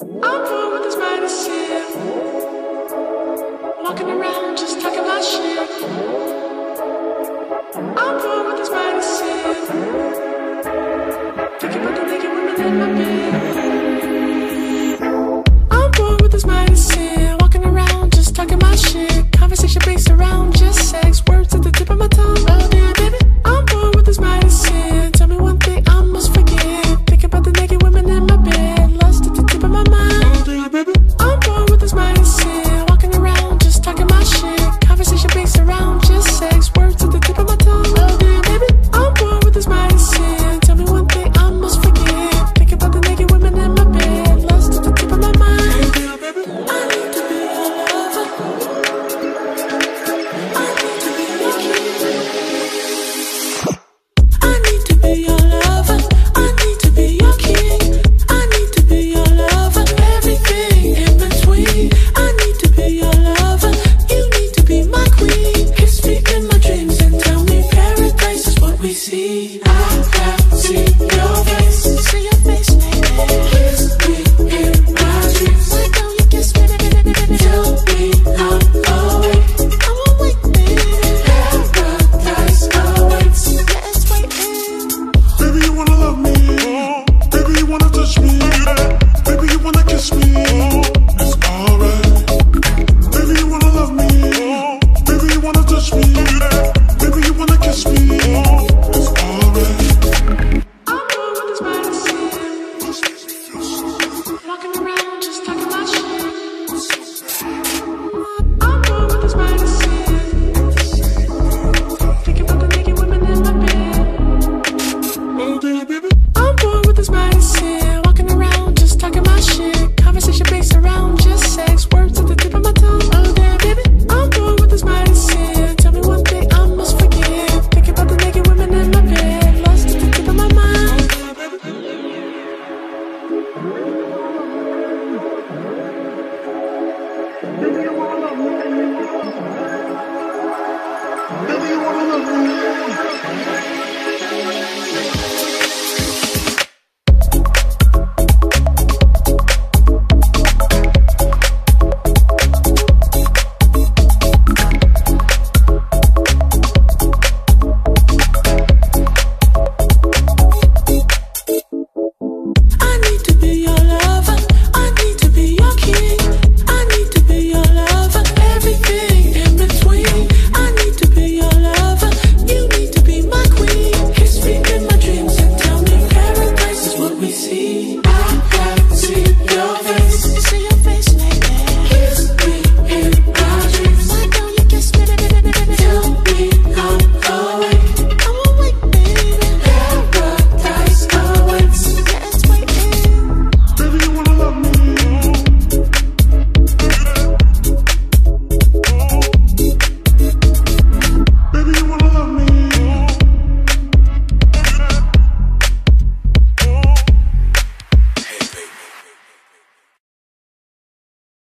I'm born with this medicine. Walking around just talking about shit. I'm born with this medicine. Thinking about the naked women in my bed. I'm born with this medicine. Walking around just talking about shit. Conversation based around just sex. Words at the tip of my tongue. Oh yeah, baby. I'm born with this medicine. Tell me one thing I must forget. Think about the naked women in my bed. Lust at the tip of my mind. Oh yeah, baby. I'm born with this medicine. Walking around just talking about shit. Conversation based around just sex. Words at the tip of my tongue. Oh yeah, baby. I'm born with this medicine. Tell me one thing I must forget. Think about the naked women in my bed. Lust at the tip of my mind. Oh yeah, baby. I need to be your lover. I need to be your king. I need to be your lover. I need to be your king. I need to be your lover. Everything in between. I need to be your lover. You need to be my queen. Kiss me in my dreams and tell me paradise is what we see. I have seen your face. See your face, baby. Kiss me in my dreams. Why don't you kiss me, baby? Tell me I'm awake. I'm awake, baby. Paradise awaits. Yeah, it's waiting. Baby, you wanna love me. Baby, you wanna touch me. Baby, you wanna kiss me. It's alright. Baby, you wanna love me. Baby, you wanna touch me. Baby, you wanna kiss me. It's alright. I'm born with this medicine. Walking around just talking about shit. I'm born with this medicine. Thinking about the naked women in my bed. Oh, damn, baby. I'm born with this medicine. Walking around just talking about shit. Conversation based around just sex. Words at the tip of my tongue. Oh damn, baby. I'm born with this medicine. Tell me one thing I must forget. Thinking about the naked women in my bed. Lust at the tip of my mind. Baby, you wanna love me. Baby, you wanna love me.